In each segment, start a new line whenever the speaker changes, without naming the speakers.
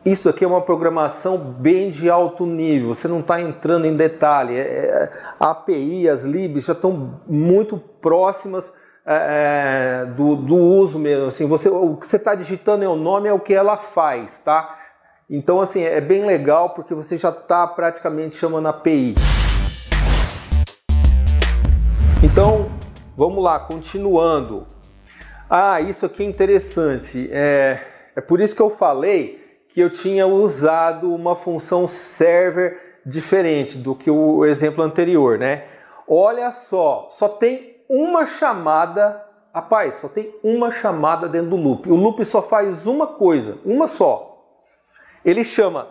isso aqui é uma programação bem de alto nível, você não está entrando em detalhe. A API, as libs já estão muito próximas do uso mesmo. Assim, o que você está digitando é o nome, é o que ela faz, tá? Então, assim, é bem legal porque você já está praticamente chamando a API. Então, vamos lá, continuando. Isso aqui é interessante. É por isso que eu falei que eu tinha usado uma função server diferente do que o exemplo anterior, né? Olha só tem uma chamada, rapaz, só tem uma chamada dentro do loop. O loop só faz uma coisa, uma só. Ele chama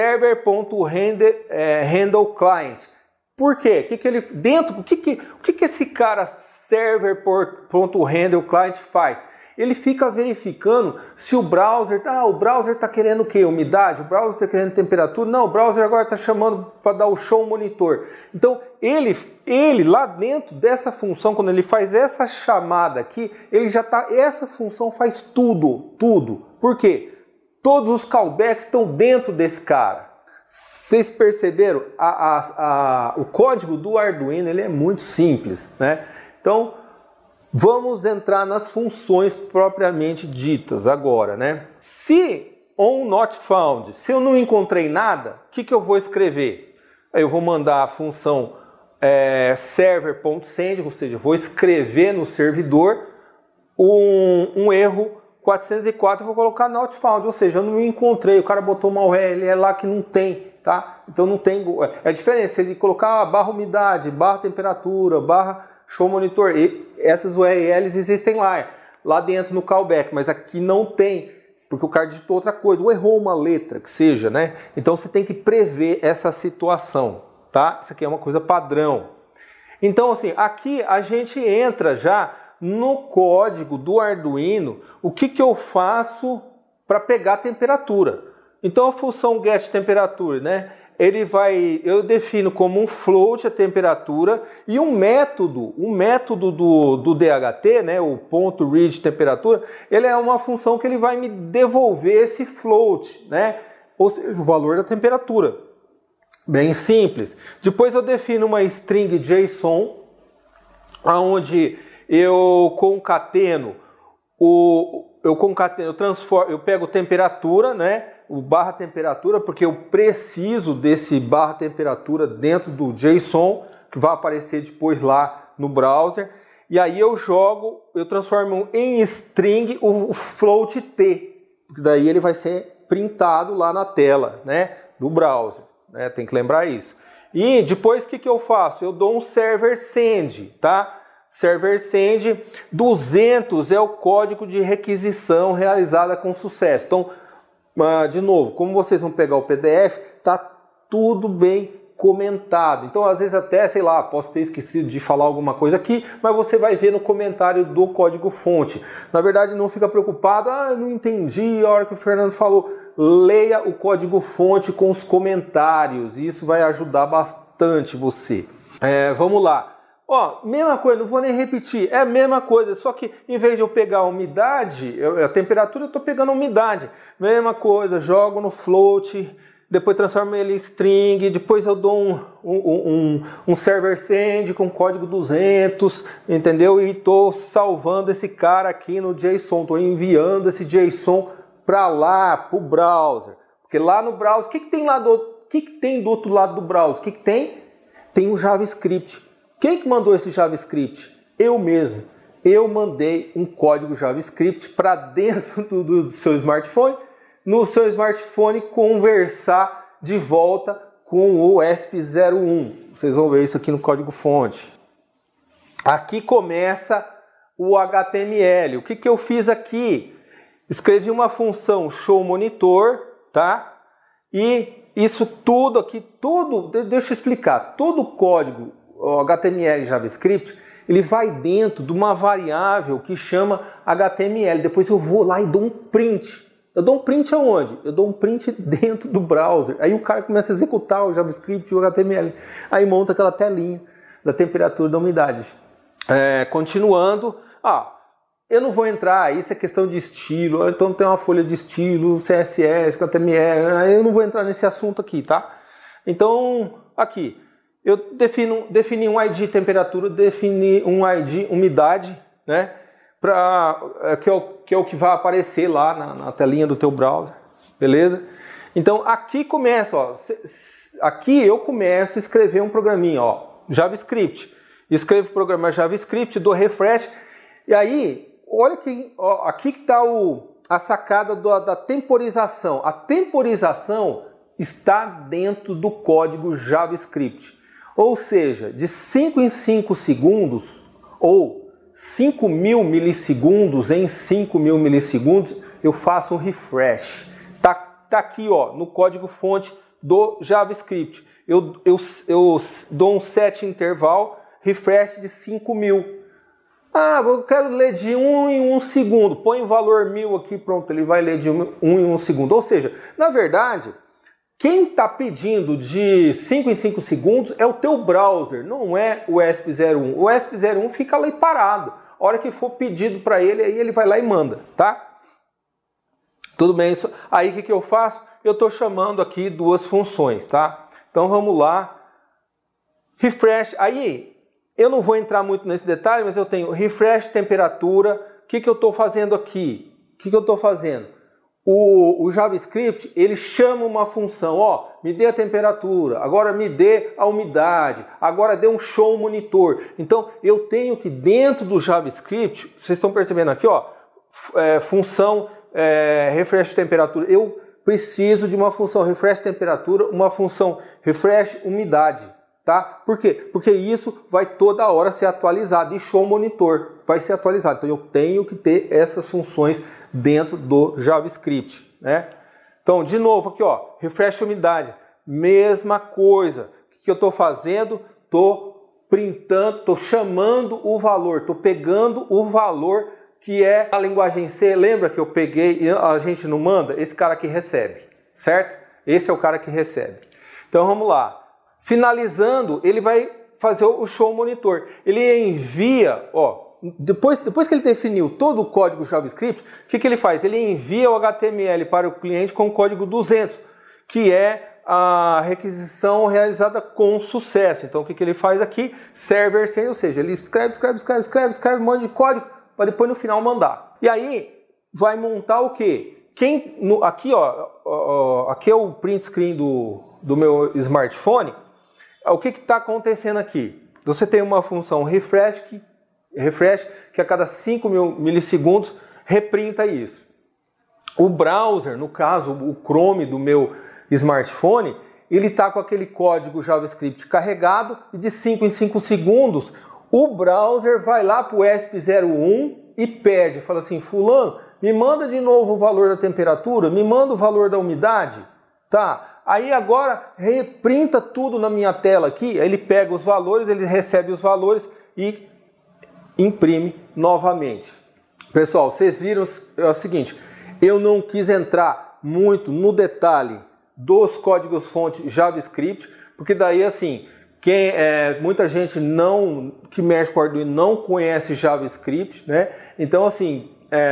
server.handleClient. Por quê? O que esse cara server.handleClient faz? Ele fica verificando se o browser está querendo o quê? Umidade? O browser está querendo temperatura? Não, o browser agora está chamando para dar o show monitor. Então, ele lá dentro dessa função, quando ele faz essa chamada aqui, essa função faz tudo. Por quê? Todos os callbacks estão dentro desse cara. Vocês perceberam? O código do Arduino ele é muito simples, né? Então, vamos entrar nas funções propriamente ditas agora, né? Se onNotFound, se eu não encontrei nada, o que eu vou escrever? Eu vou mandar a função server.send, ou seja, vou escrever no servidor um erro 404, eu vou colocar not found, ou seja, eu não encontrei, o cara botou uma URL lá que não tem, tá? Então não tem, é a diferença, ele colocar barra umidade, barra temperatura, barra show monitor, essas URLs existem lá dentro no callback, mas aqui não tem, porque o cara digitou outra coisa, ou errou uma letra, que seja, né? Então você tem que prever essa situação, tá? Isso aqui é uma coisa padrão. Então assim, aqui a gente entra já no código do Arduino, o que eu faço para pegar a temperatura. Então a função getTemperature, né? Eu defino como um float a temperatura e um método do DHT, né, o ponto read temperatura, ele é uma função que ele vai me devolver esse float, né, ou seja, o valor da temperatura. Bem simples. Depois eu defino uma string JSON, onde eu concateno, eu pego temperatura, né? O barra temperatura, porque eu preciso desse barra temperatura dentro do JSON, que vai aparecer depois lá no browser. E aí eu transformo em string o float t, porque daí ele vai ser printado lá na tela, né? Do browser, né? Tem que lembrar isso. E depois o que eu faço? Eu dou um server send, tá? Server send 200 é o código de requisição realizada com sucesso. Então, de novo, como vocês vão pegar o PDF, tá tudo bem comentado. Então, às vezes até, sei lá, posso ter esquecido de falar alguma coisa aqui, mas você vai ver no comentário do código fonte. Na verdade, não fica preocupado, não entendi a hora que o Fernando falou. Leia o código fonte com os comentários, isso vai ajudar bastante você. Vamos lá. Mesma coisa, não vou nem repetir, é a mesma coisa, só que em vez de eu pegar a umidade, a temperatura, eu estou pegando a umidade. Mesma coisa, jogo no float, depois transformo ele em string, depois eu dou um server send com código 200, entendeu? E estou salvando esse cara aqui no JSON, estou enviando esse JSON para lá, para o browser. Porque lá no browser, o que tem lá o que tem do outro lado do browser? O que tem? Tem o JavaScript. Quem que mandou esse JavaScript? Eu mesmo. Eu mandei um código JavaScript para dentro do seu smartphone, no seu smartphone conversar de volta com o ESP01. Vocês vão ver isso aqui no código fonte. Aqui começa o HTML. O que eu fiz aqui? Escrevi uma função showMonitor, tá? E isso tudo aqui, deixa eu explicar, todo o código o HTML e JavaScript, ele vai dentro de uma variável que chama HTML. Depois eu vou lá e dou um print. Eu dou um print aonde? Eu dou um print dentro do browser. Aí o cara começa a executar o JavaScript e o HTML. Aí monta aquela telinha da temperatura e da umidade. Continuando. eu não vou entrar, isso é questão de estilo, então tem uma folha de estilo, CSS, HTML, eu não vou entrar nesse assunto aqui, tá? Então, aqui, eu defini um ID temperatura, defini um ID umidade, né? Que é o que vai aparecer lá na telinha do teu browser, beleza? Então, aqui começa, ó, aqui eu começo a escrever um programinha, ó, JavaScript. Escrevo o programa JavaScript, dou refresh, e aí, olha que, ó, aqui que está a sacada da temporização. A temporização está dentro do código JavaScript. Ou seja, de 5 em 5 segundos, ou 5.000 milissegundos em 5.000 milissegundos, eu faço um refresh. Tá aqui, ó, no código fonte do JavaScript. Eu dou um set interval, refresh de 5.000. Ah, eu quero ler de 1 em 1 segundo. Põe o valor 1000 aqui, pronto, ele vai ler de 1 em 1 segundo. Ou seja, na verdade, quem está pedindo de 5 em 5 segundos é o teu browser, não é o ESP01. O ESP01 fica lá parado. A hora que for pedido para ele, aí ele vai lá e manda, tá? Tudo bem, isso. Aí o que eu faço? Eu estou chamando aqui duas funções, tá? Então vamos lá. Refresh. Aí eu não vou entrar muito nesse detalhe, mas eu tenho refresh temperatura. O que eu estou fazendo aqui? O que eu estou fazendo? O JavaScript, ele chama uma função, ó, me dê a temperatura, agora me dê a umidade, agora dê um show monitor. Então eu tenho que dentro do JavaScript, vocês estão percebendo aqui, ó, função refresh temperatura. Eu preciso de uma função refresh temperatura, uma função refresh umidade, tá? Por quê? Porque isso vai toda hora ser atualizado e show monitor vai ser atualizado. Então eu tenho que ter essas funções dentro do JavaScript, né? Então, de novo aqui, ó, refresh umidade, mesma coisa. O que eu estou fazendo? Estou printando, estou chamando o valor, estou pegando o valor que é a linguagem C. Lembra que eu peguei e a gente não manda? Esse cara que recebe, certo? Esse é o cara que recebe. Então vamos lá. Finalizando, ele vai fazer o show monitor. Ele envia, ó, depois que ele definiu todo o código JavaScript, o que ele faz? Ele envia o HTML para o cliente com o código 200, que é a requisição realizada com sucesso. Então o que ele faz aqui? Server sem, ou seja, ele escreve um monte de código para depois no final mandar. E aí vai montar o quê? Aqui, ó, aqui é o print screen do meu smartphone. O que está acontecendo aqui? Você tem uma função refresh que a cada 5.000 milissegundos reprinta isso. O browser, no caso o Chrome do meu smartphone, ele está com aquele código JavaScript carregado e de 5 em 5 segundos o browser vai lá para o ESP01 e pede, fala assim, fulano, me manda de novo o valor da temperatura, me manda o valor da umidade, tá? Aí agora reprinta tudo na minha tela aqui, aí ele pega os valores, ele recebe os valores e imprime novamente. Pessoal, vocês viram, é o seguinte, eu não quis entrar muito no detalhe dos códigos fonte JavaScript, porque daí assim, muita gente que mexe com Arduino não conhece JavaScript, né? Então assim,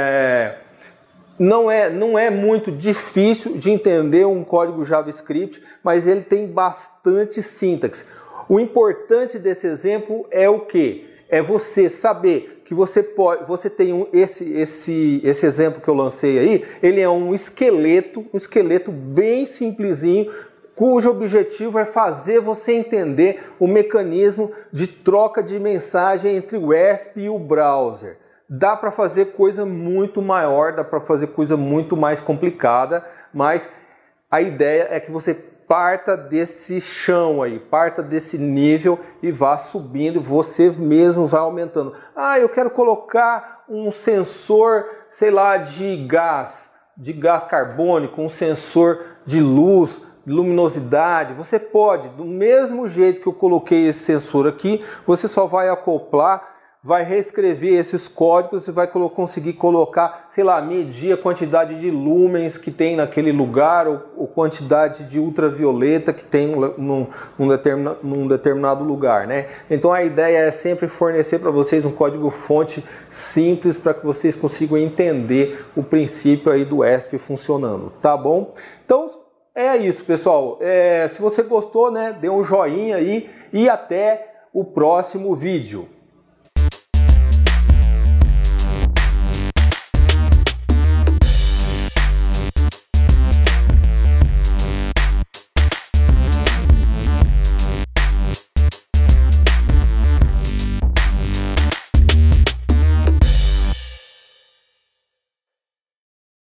não é muito difícil de entender um código JavaScript, mas ele tem bastante sintaxe. O importante desse exemplo é o quê? É você saber que você tem esse exemplo que eu lancei aí, ele é um esqueleto bem simplesinho, cujo objetivo é fazer você entender o mecanismo de troca de mensagem entre o ESP e o browser. Dá para fazer coisa muito maior, dá para fazer coisa muito mais complicada, mas a ideia é que você parta desse chão aí, parta desse nível e vá subindo, você mesmo vai aumentando. Ah, eu quero colocar um sensor, sei lá, de gás carbônico, um sensor de luz, luminosidade. Você pode, do mesmo jeito que eu coloquei esse sensor aqui, você só vai acoplar, vai reescrever esses códigos e vai conseguir colocar, sei lá, medir a quantidade de lúmens que tem naquele lugar ou quantidade de ultravioleta que tem num determinado lugar, né? Então a ideia é sempre fornecer para vocês um código-fonte simples para que vocês consigam entender o princípio aí do ESP funcionando, tá bom? Então é isso, pessoal. Se você gostou, né, dê um joinha aí e até o próximo vídeo.